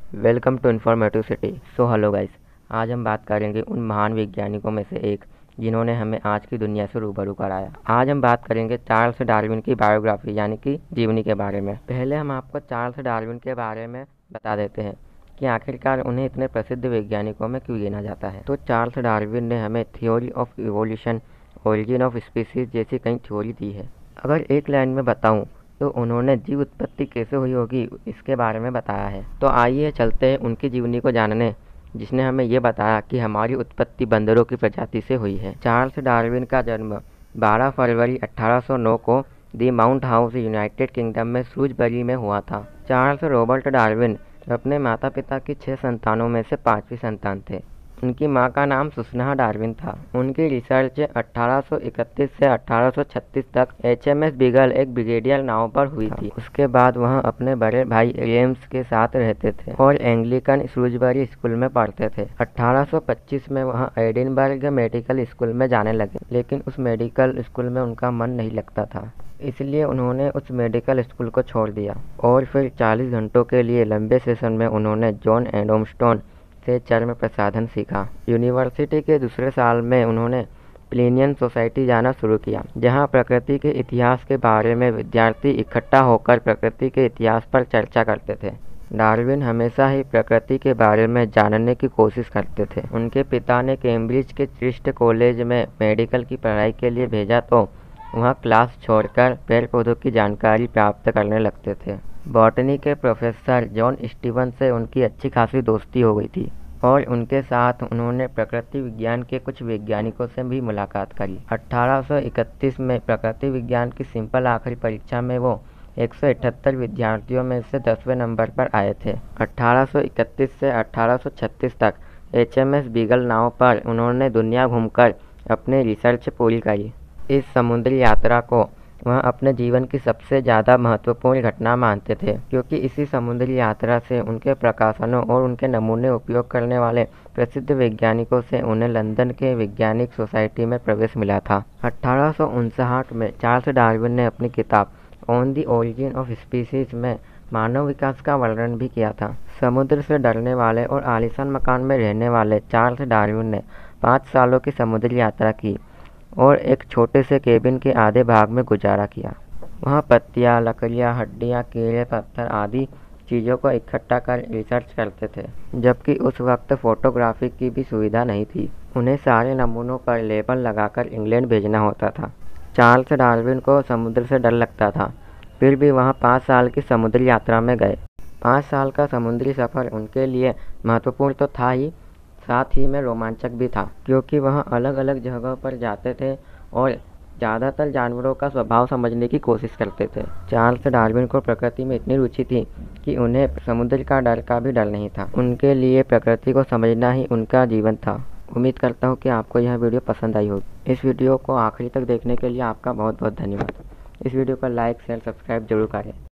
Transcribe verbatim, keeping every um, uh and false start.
Welcome to informative city. So hello guys, आज हम बात करेंगे उन महान वैज्ञानिकों में से एक जिन्होंने हमें आज की दुनिया से रूबरू कराया। आज हम बात करेंगे चार्ल्स डार्विन की बायोग्राफी यानी कि जीवनी के बारे में। पहले हम आपको चार्ल्स डार्विन के बारे में बता देते हैं कि आखिरकार उन्हें इतने प्रसिद्ध वैज्ञानिकों में क्यों गिना जाता है। तो चार्ल्स डार्विन ने हमें theory of evolution, origin of species जैसी कई थ्योरी दी है। अगर एक लाइन में बताऊं तो उन्होंने जीव उत्पत्ति कैसे हुई होगी इसके बारे में बताया है। तो आइए चलते हैं उनकी जीवनी को जानने, जिसने हमें ये बताया कि हमारी उत्पत्ति बंदरों की प्रजाति से हुई है। चार्ल्स डार्विन का जन्म बारह फरवरी अठारह सौ नौ को दी माउंट हाउस, यूनाइटेड किंगडम में श्रूसबरी में हुआ था। चार्ल्स रॉबर्ट डार्विन अपने माता पिता की छह संतानों में से पांचवी संतान थे। उनकी मां का नाम सुसन्ना डार्विन था। उनकी रिसर्च अठारह सौ इकतीस से अठारह सौ छत्तीस तक एच एम एस बीगल एक ब्रिगेडियर नाव पर हुई थी। उसके बाद वह अपने बड़े भाई जेम्स के साथ रहते थे और एंग्लिकन श्रूसबरी स्कूल में पढ़ते थे। अठारह सौ पच्चीस में वह एडिनबर्ग मेडिकल स्कूल में जाने लगे, लेकिन उस मेडिकल स्कूल में उनका मन नहीं लगता था, इसलिए उन्होंने उस मेडिकल स्कूल को छोड़ दिया और फिर चालीस घंटों के लिए लंबे सेशन में उन्होंने जॉन एडम्सटोन से चर्म प्रसाधन सीखा। यूनिवर्सिटी के दूसरे साल में उन्होंने प्लिनियन सोसाइटी जाना शुरू किया, जहां प्रकृति के इतिहास के बारे में विद्यार्थी इकट्ठा होकर प्रकृति के इतिहास पर चर्चा करते थे। डार्विन हमेशा ही प्रकृति के बारे में जानने की कोशिश करते थे। उनके पिता ने कैम्ब्रिज के क्रिस्ट कॉलेज में मेडिकल की पढ़ाई के लिए भेजा तो वहाँ क्लास छोड़कर पेड़ पौधों की जानकारी प्राप्त करने लगते थे। बॉटनी के प्रोफेसर जॉन स्टीवन से उनकी अच्छी खासी दोस्ती हो गई थी और उनके साथ उन्होंने प्रकृति विज्ञान के कुछ वैज्ञानिकों से भी मुलाकात करी। अठारह सौ इकतीस में प्रकृति विज्ञान की सिंपल आखिरी परीक्षा में वो एक सौ अठहत्तर विद्यार्थियों में से दसवें नंबर पर आए थे। अठारह सौ इकतीस से अठारह सौ छत्तीस तक एच एम एस बीगल नाव पर उन्होंने दुनिया घूमकर अपनी रिसर्च पूरी करी। इस समुद्री यात्रा को वह अपने जीवन की सबसे ज़्यादा महत्वपूर्ण घटना मानते थे, क्योंकि इसी समुद्री यात्रा से उनके प्रकाशनों और उनके नमूने उपयोग करने वाले प्रसिद्ध वैज्ञानिकों से उन्हें लंदन के वैज्ञानिक सोसाइटी में प्रवेश मिला था। अठारह सौ उनसठ में चार्ल्स डार्विन ने अपनी किताब on the origin of species में मानव विकास का वर्णन भी किया था। समुद्र से डरने वाले और आलीशान मकान में रहने वाले चार्ल्स डार्विन ने पाँच सालों की समुद्री यात्रा की और एक छोटे से केबिन के आधे भाग में गुजारा किया। वहाँ पत्तियाँ, लकड़ियाँ, हड्डियाँ, कीड़े, पत्थर आदि चीज़ों को इकट्ठा कर रिसर्च करते थे, जबकि उस वक्त फोटोग्राफी की भी सुविधा नहीं थी। उन्हें सारे नमूनों पर लेबल लगाकर इंग्लैंड भेजना होता था। चार्ल्स डार्विन को समुद्र से डर लगता था, फिर भी वहाँ पाँच साल की समुद्री यात्रा में गए। पाँच साल का समुद्री सफ़र उनके लिए महत्वपूर्ण तो था ही, साथ ही में रोमांचक भी था, क्योंकि वहाँ अलग अलग जगहों पर जाते थे और ज़्यादातर जानवरों का स्वभाव समझने की कोशिश करते थे। चार्ल्स डार्विन को प्रकृति में इतनी रुचि थी कि उन्हें समुद्र का डर का भी डर नहीं था। उनके लिए प्रकृति को समझना ही उनका जीवन था। उम्मीद करता हूँ कि आपको यह वीडियो पसंद आई होगी। इस वीडियो को आखिरी तक देखने के लिए आपका बहुत बहुत धन्यवाद। इस वीडियो को लाइक, शेयर, सब्सक्राइब जरूर करें।